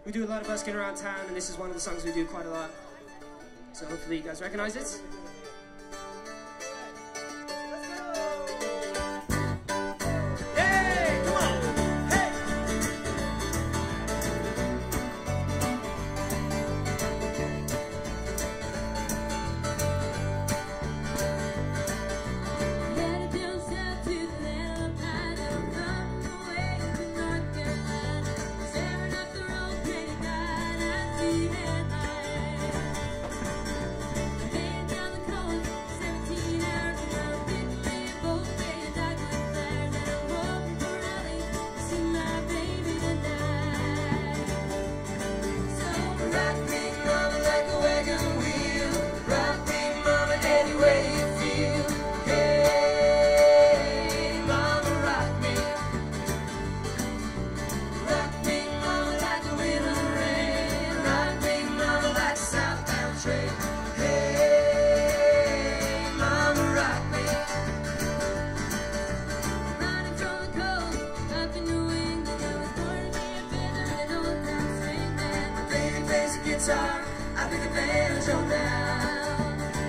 We do a lot of busking around town, and this is one of the songs we do quite a lot. So hopefully you guys recognize it. I think the banjo now.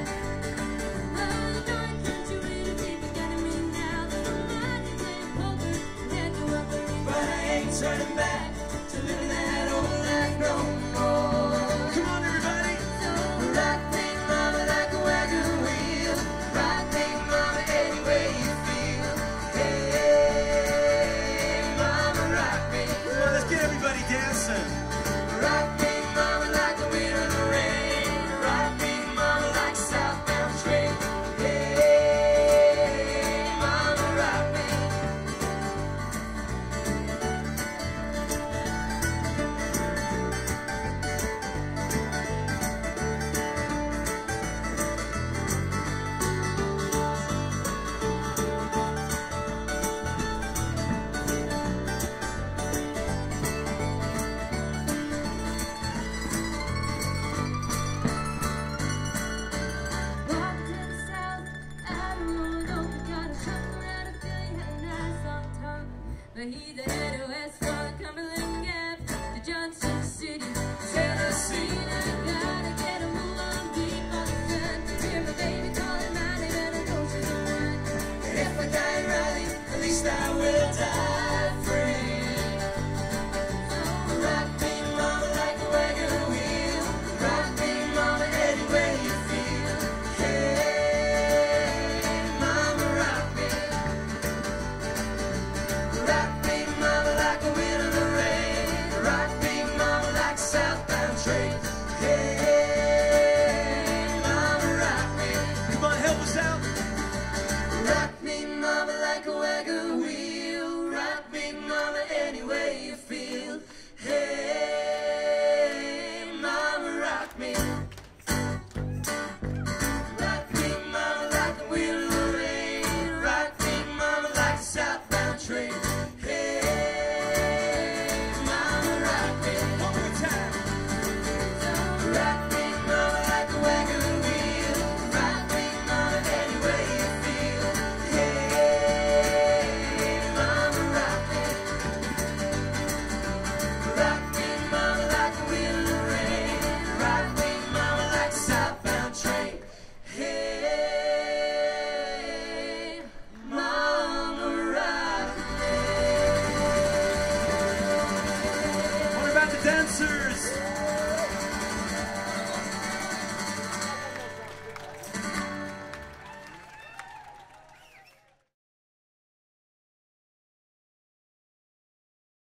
Well, don't you really keep forgetting me now? There's no money playing poker, can't go up the ring, but I ain't turning back.